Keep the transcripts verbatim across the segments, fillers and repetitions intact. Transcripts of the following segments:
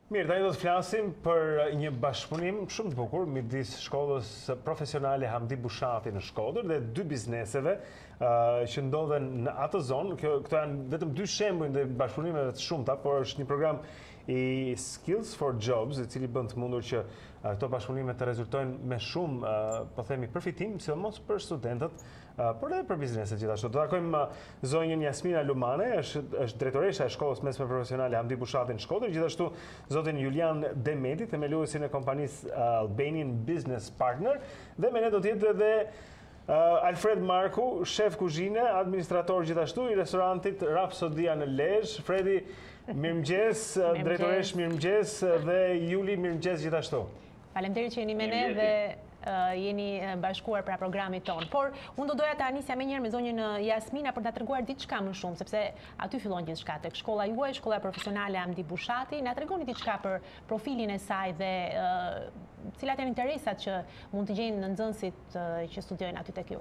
Mirë, tani do të flasim për një bashkëpunim shumë të bukur midis shkollës profesionale Hamdi Bushati në Shkodër dhe dy bizneseve uh, që ndodhen në atë zonë. Kjo, këto janë vetëm dy shembuj dhe bashkëpunimeve të shumta, por është një program i Skills for Jobs, i cili bën të mundur që uh, këto bashkëpunime të rezultojnë me shumë, uh, po themi, përfitim, sidomos për studentët, uh, por edhe për bizneset gjithashtu. Do takojmë uh, zonjën Jasmina Lumane, është, është drejtoresha e Shkollës Mesme Profesionale Hamdi Bushati në Shkodër, gjithashtu zotin Julian Demeti, themeluesin e kompanisë uh, Albanian Business Partner, dhe me ne do tjetë edhe uh, Alfred Marku, shef kuzhine, administrator gjithashtu i restorantit Rapsodia në Lezhë. Fredi, mirëmëngjes, drejtoresh mirëmëngjes dhe Juli mirëmëngjes gjithashtu. Faleminderit që jeni me ne dhe uh, jeni bashkuar pra programit tonë. Por unë do doja ta nisja më njëherë me zonjën Jasmina për ta treguar diçka më shumë, sepse aty fillon gjithçka tek shkolla juaj, shkolla profesionale Hamdi Bushati. Na tregoni diçka për profilin e saj dhe uh, cilat janë interesat që mund të gjejnë në nxënësit uh, që studiojnë aty tek ju.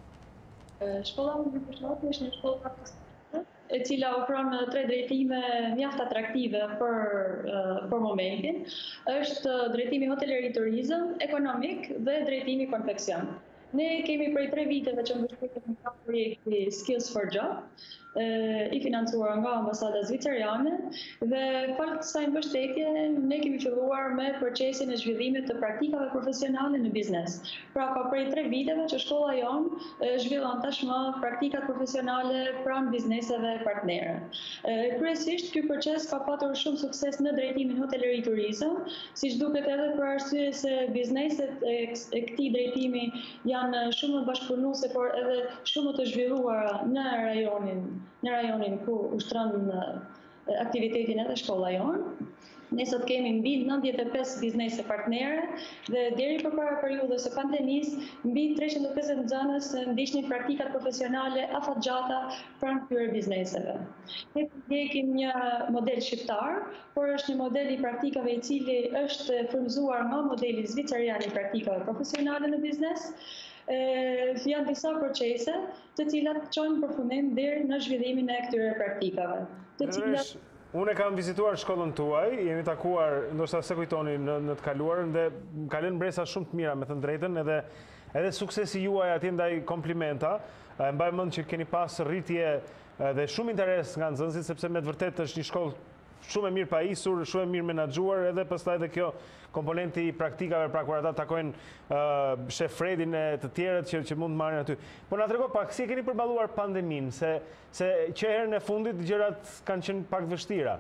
Shkolla Hamdi Bushati është një shkollë e cila ofron tre drejtime mjaft atraktive për, për momentin. Është drejtimi hoteleri turizëm, ekonomik dhe drejtimi konfeksion. Ne kemi prej tre viteve që mbështetemi nga projekti Skills for Job, i financuar nga ambasada zviceriane dhe falë kësaj mbështetje ne kemi filluar me procesin e zhvillimit të praktikave profesionale në biznes. Pra ka prej tre viteve që shkolla jonë zhvillon tashmë praktikat profesionale pranë bizneseve partnere. Kryesisht ky proces ka patur shumë sukses në drejtimin hoteleri turizëm, siç duket edhe për arsye se bizneset e, e këtij drejtimi janë shumë bashkëpunuese, por edhe shumë të zhvilluara në rajonin në rajonin ku ushtron aktivitetin edhe shkolla jonë. Ne sot kemi mbi nëntëdhjetë e pesë biznese partnere dhe deri përpara periudhës së pandemisë mbi treqind e pesëdhjetë nxënës ndiqnin praktikat profesionale afatgjata pranë këtyre bizneseve. Ne ndjekim një model shqiptar, por është një model i praktikave i cili është frymëzuar nga modeli zvicerian i praktikave profesionale në biznes. Janë disa procese të cilat çojnë përfundim deri në zhvillimin e këtyre praktikave. Të cilat Unë e kam vizituar shkollën tuaj, jemi takuar, ndoshta se kujtoni në, në të kaluarën dhe më kanë lënë mbresa shumë të mira, me thënë drejtën, edhe edhe suksesi juaj atje ndaj komplimenta. Mbaj mend që keni pas rritje dhe shumë interes nga nxënësit, sepse me të vërtetë është një shkollë shumë e mirë pajisur, shumë e mirë menaxhuar, edhe pastaj edhe kjo komponenti i praktikave, pra kur ata takojnë uh, shef Fredin e të tjerët që, që mund të marrin aty. Po na trego pak si e keni përballuar pandeminë, se se që herën e fundit gjërat kanë qenë pak vështira.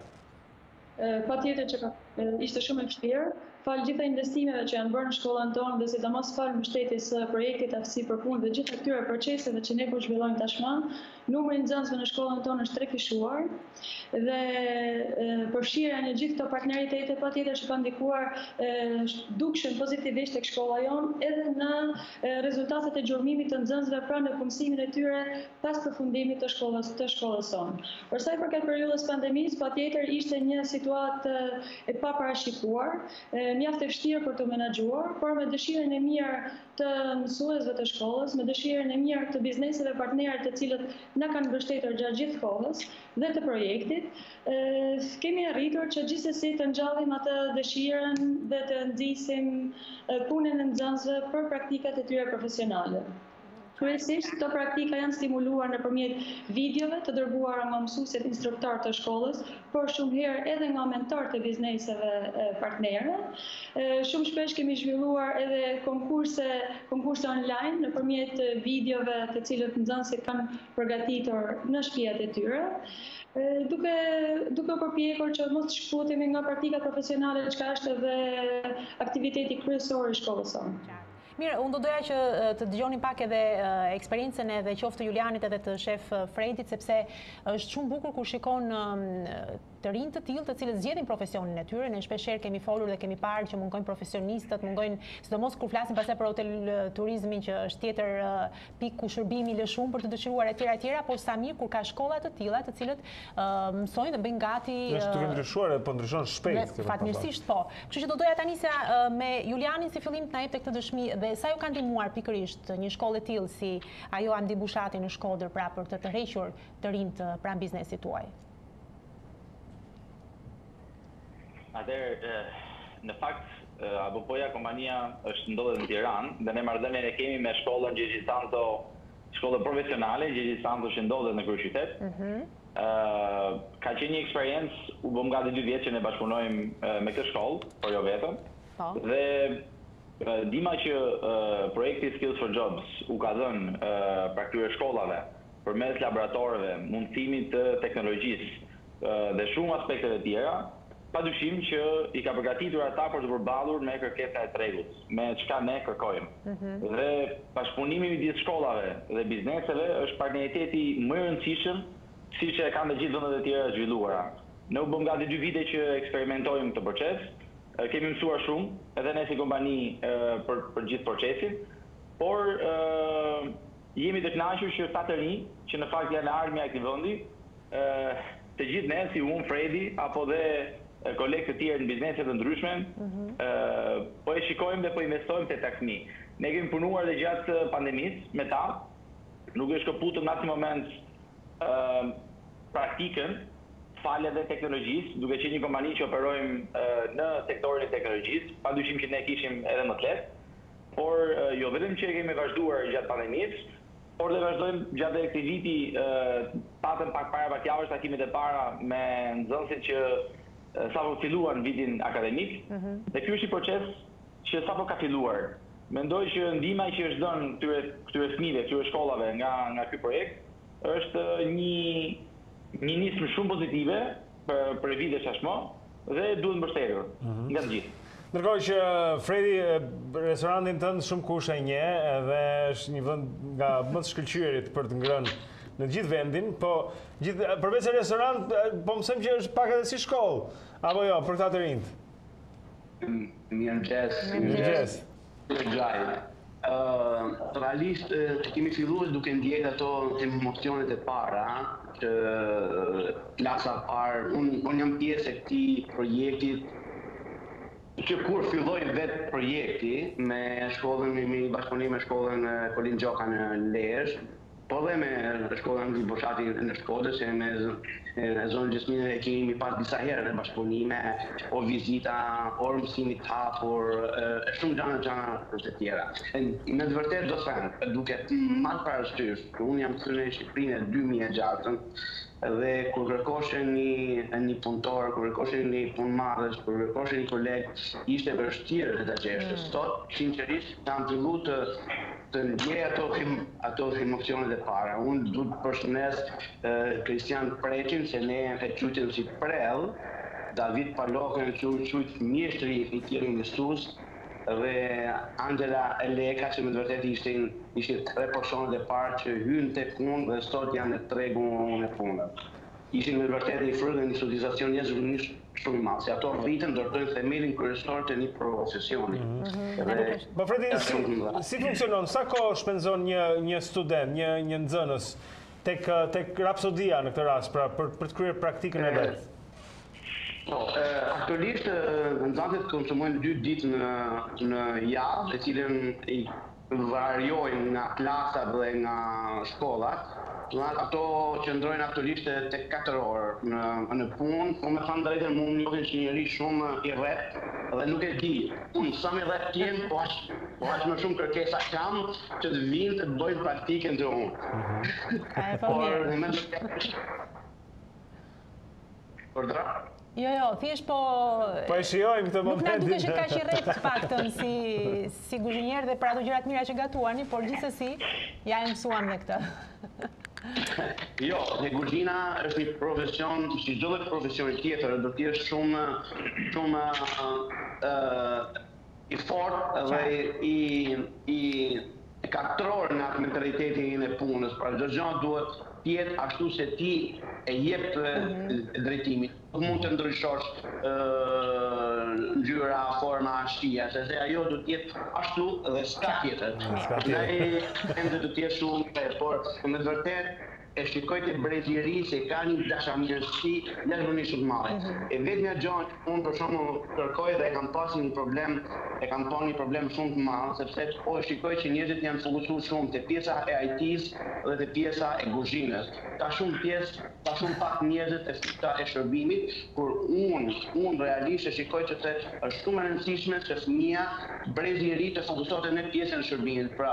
Patjetër që ka, ishte shumë e vështirë. Falë gjitha investimeve që janë bërë në shkollën tonë dhe sidomos falë mbështetjes së projektit aftësi për punë dhe gjitha këtyre proceseve që ne po zhvillojmë tashmë, numri i nxënësve në shkollën tonë është trekishuar dhe përfshirja në gjithë këto partneritete patjetër që kanë ndikuar dukshëm pozitivisht tek shkolla jonë edhe në rezultatet e gjurmimit të nxënësve pranë në punësimin e tyre pas përfundimit të shkollës të shkollës sonë. Për sa i përket periudhës pandemisë, patjetër ishte një situatë e paparashikuar, mjaft e vështirë për të menaxhuar, por me dëshirën e mirë të mësuesve të shkollës, me dëshirën e mirë të bizneseve partnerë të cilët na kanë mbështetur gjatë gjithë kohës dhe të projektit, kemi arritur që gjithsesi të ngjallim atë dëshirën dhe të nxisim punën e nxënësve për praktikat e tyre profesionale. Kryesisht, këto praktika janë stimuluar nëpërmjet videove të dërguara nga mësuesit instruktor të shkollës, por shumë herë edhe nga mentorët e bizneseve partnere. Shumë shpesh kemi zhvilluar edhe konkurse, konkurse online nëpërmjet videove të cilët nxënësit kanë përgatitur në shtëpiat e tyre. Duke, duke përpjekur që mos të shkputemi nga praktika profesionale, çka është edhe aktiviteti kryesor i shkollës sonë. Mirë, unë do doja që të dëgjonin pak edhe uh, eksperiencën edhe qoftë Julianit edhe të shef Fredit, sepse është shumë bukur kur shikon um, të rinj të tillë të cilët zgjedhin profesionin e tyre. Ne shpeshherë kemi folur dhe kemi parë që mungojnë profesionistët, mungojnë, sidomos kur flasim pastaj për hotel turizmin që është tjetër uh, pikë ku shërbimi lë shumë për të dëshiruar etj etj, por sa mirë kur ka shkolla të tilla të cilët uh, mësojnë dhe bëjnë gati. Është duke ndryshuar, po ndryshon shpejt. Fatmirësisht po. Kështu që do doja ta nisja uh, me Julianin si fillim të na jepte këtë dëshmi dhe sa ju ka ndihmuar pikërisht një shkollë e tillë si ajo Hamdi Bushati në Shkodër pra për të tërhequr të rinjt pranë biznesit tuaj. Atëherë, në fakt, A B P-ja kompania është ndodhet në Tiranë dhe ne marrëdhënien e kemi me shkollën Gjergj Santo, shkollën profesionale Gjergj Santo që ndodhet në Kryeqytet. Mhm. Uh, ka qenë një eksperiencë, u bëm gati dy vjet që ne bashkëpunojmë uh, me këtë shkollë, por jo vetëm. Po. Dhe uh, dima që uh, projekti Skills for Jobs u ka dhënë uh, pra këtyre shkollave përmes laboratorëve, mundësimit të teknologjisë uh, dhe shumë aspekteve tjera, padyshim që i ka përgatitur ata për të përballur me kërkesa e tregut, me çka ne kërkojmë. Mhm. Dhe bashkëpunimi midis shkollave dhe bizneseve është partneriteti më i rëndësishëm siç e kanë të gjithë vendet e tjera zhvilluara. Ne u bëm gati dy vite që eksperimentojmë këtë proces, kemi mësuar shumë, edhe ne si kompani për, për gjithë procesin, por uh, jemi të kënaqur që ata të rinj, që në fakt janë armja e këtij vendi, uh, të gjithë ne si unë, Fredi, apo dhe kolegë të tjerë në biznese të ndryshme, mm-hmm. uh, po e shikojmë dhe po investojmë te takmi. Ne kemi punuar dhe gjatë pandemisë me ta, nuk është kaputëm në atë moment uh, praktikën, falë dhe teknologjisë, duke qenë një kompani që operojmë uh, në sektorin e teknologjisë, padyshim që ne kishim edhe më të lehtë, por uh, jo vetëm që kemi vazhduar gjatë pandemisë, por dhe vazhdojmë gjatë këtij viti, uh, patëm pak para pak javësh takimet e para me nxënësit që sa po filluan vitin akademik, mm-hmm. dhe ky është një proces që sapo ka filluar. Mendoj që ndihma që është dhënë këtyre këtyre fëmijëve, këtyre shkollave nga nga ky projekt është një një nismë shumë pozitive për për vite tashmë dhe duhet mbështetur mm-hmm. nga të gjithë. Ndërkohë që Fredi, restorantin tënd shumë kush e njeh, edhe është një vend nga më të shkëlqyerit për të ngrënë në gjithë vendin, po gjithë, përveç se restorant, po mësojmë që është pak edhe si shkollë, apo jo, për këta të rinjt? Mirëmëngjes. Mirëmëngjes. Mirëmëngjes. Uh, realisht, uh, kemi filluar duke ndjekur ato emocionet e para, që klasa e parë, unë un jam pjesë e këtij projekti, që kur filloi vetë projekti me shkollën, me bashkëpunim me shkollën Kolin Gjoka në Lezhë, po dhe me shkollën Angli Boshati në Shkodër, se me zonë Gjesmine e kemi pas disa herë në bashkëpunime, o vizita, o mësimit hapur, e shumë gjana gjana të tjera. Me të vërtet do thënë, duke marrë parasysh, unë jam kthyer në Shqipërinë në dy mijë e gjasht, dhe kur kërkoshe një, një punëtor, kur kërkoshe një punëmarrës, kur kërkoshe një koleg, ishte vështirë të ta gjesh. Sot, sinqerisht, jam fillu të të ndjej ato ato emocionet e para. Unë du të përshëndes Kristian Preqin, se ne e quajmë si prell, David Palokën, që quajt mjeshtri i tjerë investues, dhe Angela Eleka, që me të vërtet ishin ishin tre personat e parë që hynë tek unë dhe sot janë në tregun e punës. Ishin me të vërtet një fryrë dhe një socializacion njerëzisht shumë i madh, se ato rritën, ndërtojnë themelin kryesor të një profesioni. Po Fredi, si, si funksionon? Sa kohë shpenzon një një student, një një nxënës tek tek Rapsodia në këtë rast, pra për për të kryer praktikën e vet? Po, aktualisht nxënësit konsumojnë dy ditë në në javë, e cilën i variojnë nga klasat dhe nga shkollat. Ato qëndrojnë aktualisht tek katër orë në, në punë, po me thënë drejtën mu më njohin që njëri shumë i rreth dhe nuk e di. Unë sa më rreth t'jem, po aq, po aq më shumë kërkesa kam që të vinë të bëjnë praktikën të unë. Por në Por dra? Jo, jo, thjesht po... Po e shijojmë këtë momentin. Nuk na duket që ka që rreth të paktën si, si guzhinier dhe për ato gjërat mira që gatuani, por gjithsesi ja e mësuam me këtë. Jo, dhe kuzhina është një profesion, si çdo lloj profesioni tjetër, do të jesh shumë shumë uh, i fortë dhe i i katror në mentalitetin e punës. Pra çdo gjë duhet të jetë ashtu se ti e jep drejtimin. Nuk mund të ndryshosh ngjyra, forma, shija, se ajo do të jetë ashtu dhe s'ka tjetër. Ne ende do të jetë shumë, por me të vërtet e shikoj të brezjeri se ka një dashamirësi jashtëzakonisht të madhe. E vetmja gjë që unë për shembull kërkoj dhe e kam pasur një problem, e kam pasur një problem shumë të madh, sepse po e shikoj që njerëzit janë fokusuar shumë te pjesa e I T-s dhe te pjesa e kuzhinës. Ka shumë pjesë, ka shumë pak njerëz te pjesa e shërbimit, kur unë, unë realisht e shikoj që se është shumë e rëndësishme që fëmia brezjeri të fokusohet në pjesën e shërbimit. Pra,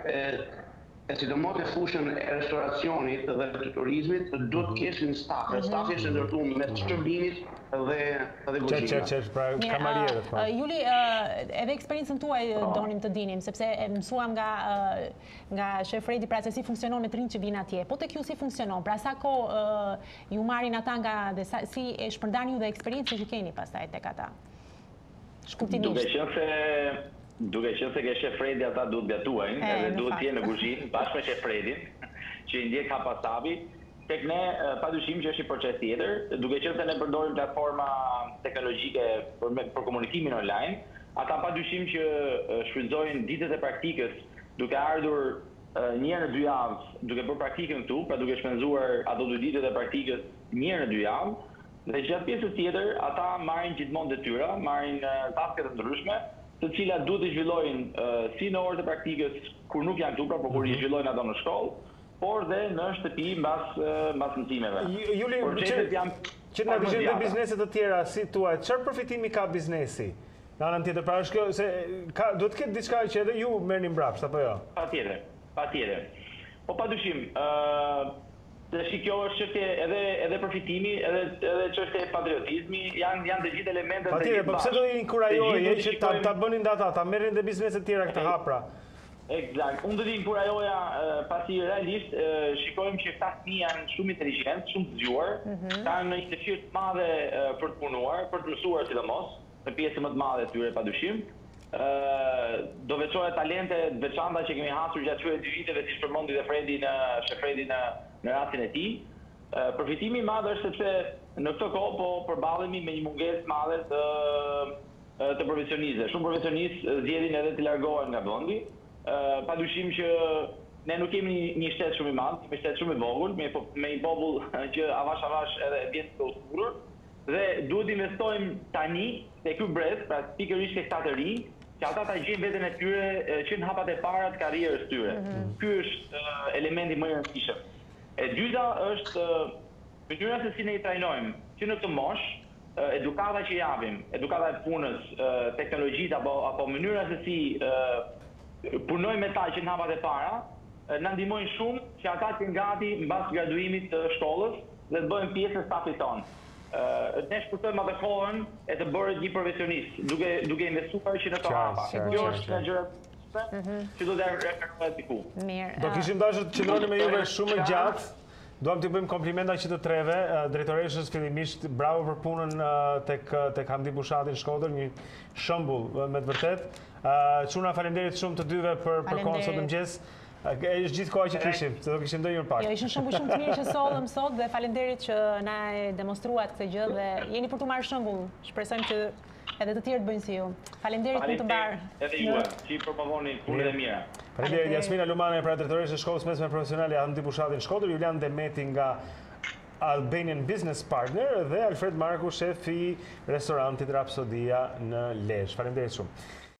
e, e sidomos në fushën e restoracionit dhe të turizmit, duhet të kesh një staf. Stafi është ndërtuar me shërbimit dhe dhe kuzhinës. Çe çe pra kamarierët. Uh, Juli, uh, edhe eksperiencën tuaj oh. donim të dinim, sepse e mësuam nga uh, nga Shef Fredi pra se si funksionon me të rinj që vinë atje. Po tek ju si funksionon? Pra sa kohë uh, ju marrin ata nga dhe sa, si e shpërndani ju dhe eksperiencën që keni pastaj tek ata? Shkurtimisht. Duke qenë se Duke qenë se ke Shef Fredi ata duhet gatuajnë, edhe duhet të jenë në kuzhinë bashkë me Shef Fredin, që i ndjek hapasabi. Tek ne, padyshim që është një proces tjetër, duke qenë se ne përdorim platforma teknologjike për, për komunikimin online, ata padyshim që shfrytëzojnë ditët e praktikës, duke ardhur një herë në dy javë, duke bërë praktikën këtu, pra duke shpenzuar ato dy ditët e praktikës një herë në dy javë, dhe gjatë pjesës tjetër, ata marrin gjithmonë detyra, marrin tasket të ndryshme, të cilat duhet të zhvillojnë uh, si në orët e praktikës kur nuk janë këtu, pra por kur i zhvillojnë ato në shkollë, por dhe në shtëpi mbas uh, mbas mësimeve. Juli, që, që në vizhin dhe bizneset të tjera si tuaj, çfarë përfitimi ka biznesi? Në anën tjetër, pra është kjo se ka, duhet të ketë diçka që edhe ju merrni mbrapsht apo jo? Patjetër, patjetër. Po padyshim, ë Dhe shi kjo është çështje edhe edhe përfitimi, edhe edhe çështje patriotizmi, janë janë të gjithë elementet. Patjetër, po pse do i inkurajojë që ta ta bënin ata, ta merrin dhe bizneset tjera këtë hapra. Eksakt. Unë do të inkurajojja pasi realisht shikojmë që këta fëmijë janë shumë inteligjentë, shumë të zgjuar, kanë një dëshirë të madhe për të punuar, për të mësuar sidomos, në pjesën më të madhe të tyre padyshim. Do veçohet talente të veçanta që kemi hasur gjatë këtyre dy viteve, siç përmendi dhe Fredi në Shef Fredi në në rastin e tij. Përfitimi i madh është sepse në këtë kohë po përballemi me një mungesë të madhe të të profesionistëve. Shumë profesionistë zgjedhin edhe të largohen nga vendi. Padyshim që ne nuk kemi një shtet shumë i madh, një shtet shumë i vogël, me me një popull që avash avash edhe vjen të ushturur, dhe duhet të investojmë tani te ky brez, pra pikërisht tek ata të rinj, që ata ta gjejnë veten e tyre që në hapat e para të karrierës tyre. Ky është elementi më i rëndësishëm. E dyta është mënyra se si ne i trajnojmë, që në këtë moshë, edukata që japim, edukata e punës, teknologjitë apo apo mënyra se si punojmë me ta që në hapat e para, na ndihmojnë shumë që ata të jenë gati mbas graduimit të shkollës dhe të bëhen pjesë e stafit tonë. Ne shpërtojmë atë kohën e të bërë një profesionist, duke duke investuar që në të hapa. Kjo është nga gjërat që do të referohet diku. Do kishim dashur të qëndroni me juve shumë gjatë. Duam t'ju bëjmë komplimenta që të treve, drejtoreshës fillimisht bravo për punën tek tek Hamdi Bushati në Shkodër, një shembull me të vërtet. Çuna faleminderit shumë të dyve për për kohën sot mëngjes. Është gjithë koha që kishim, se do kishim ndonjëherë pak. Jo, ishin shembull shumë të mirë që sollëm sot dhe faleminderit që na e demonstruat këtë gjë dhe jeni për të marrë shembull. Shpresojmë që edhe të tjerë të bëjnë si ju. Faleminderit punë të mbar. Edhe ju, që i propagoni punën e mira. Faleminderit Jasmina Lumane, pra drejtoreshë e Shkollës Mesme Profesionale Hamdi Bushati në Shkodër, Julian Demeti nga Albanian Business Partner dhe Alfred Marku, shef i restorantit Rapsodia në Lezhë. Faleminderit shumë.